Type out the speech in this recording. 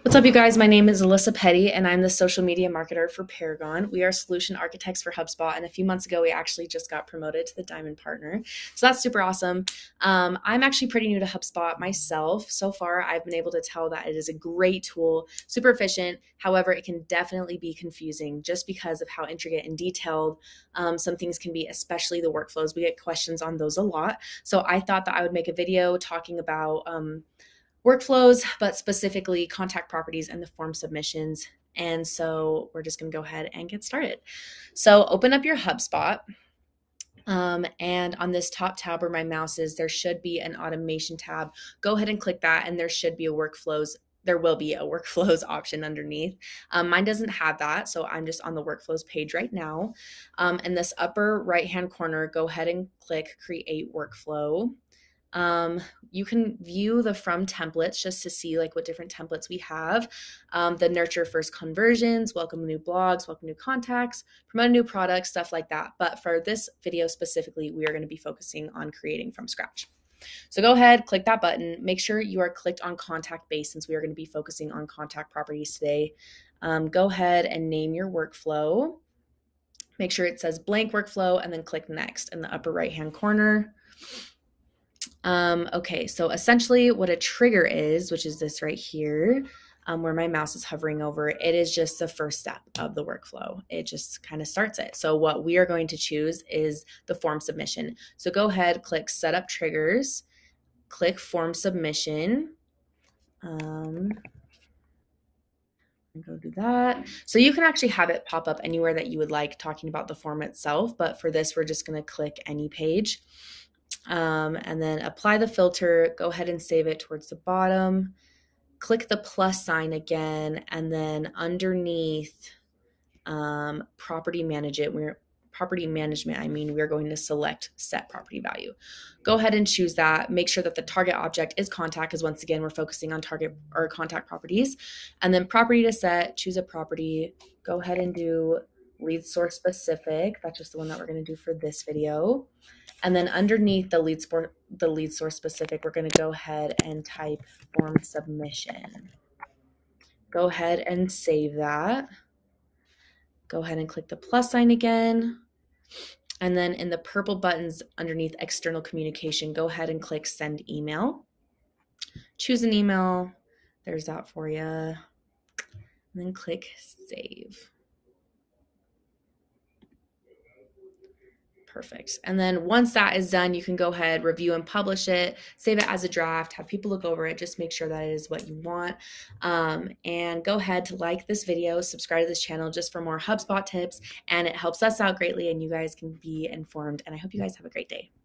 What's up, you guys? My name is Alyssa Petty, and I'm the social media marketer for Paragon. We are solution architects for HubSpot, and a few months ago, we actually just got promoted to the Diamond Partner. So that's super awesome. I'm actually pretty new to HubSpot myself. So far, I've been able to tell that it is a great tool, super efficient. However, it can definitely be confusing just because of how intricate and detailed some things can be, especially the workflows. We get questions on those a lot. So I thought that I would make a video talking about workflows, but specifically contact properties and the form submissions. And so we're just going to go ahead and get started. So open up your HubSpot. And on this top tab where my mouse is, there should be an automation tab. Go ahead and click that, and there should be a workflows. There will be a workflows option underneath. Mine doesn't have that, so I'm just on the workflows page right now. In this upper right-hand corner, go ahead and click create workflow. You can view the from templates just to see like what different templates we have. The nurture first conversions, welcome new blogs, welcome new contacts, promote a new product, stuff like that. But for this video specifically, we are going to be focusing on creating from scratch. So go ahead, click that button. Make sure you are clicked on contact base since we are going to be focusing on contact properties today. Go ahead and name your workflow. Make sure it says blank workflow and then click next in the upper right-hand corner. Okay, so essentially what a trigger is, which is this right here, where my mouse is hovering over, it is just the first step of the workflow. It just kind of starts it. So what we are going to choose is the form submission. So go ahead, click set up triggers, click form submission. Go do that. So you can actually have it pop up anywhere that you would like talking about the form itself, but for this, we're just going to click any page. And then apply the filter, go ahead and save it towards the bottom, click the plus sign again, and then underneath property management, we're going to select set property value. Go ahead and choose that. Make sure that the target object is contact, because once again, we're focusing on target or contact properties. And then property to set, choose a property, go ahead and do lead source specific. That's just the one that we're going to do for this video. And then underneath the lead source specific, we're going to go ahead and type form submission. Go ahead and save that. Go ahead and click the plus sign again. And then in the purple buttons underneath external communication, go ahead and click send email. Choose an email. There's that for you. And then click save. Perfect. And then once that is done, you can go ahead, review and publish it, save it as a draft, have people look over it, just make sure that it is what you want. And go ahead to like this video, subscribe to this channel just for more HubSpot tips, and it helps us out greatly and you guys can be informed. And I hope you guys have a great day.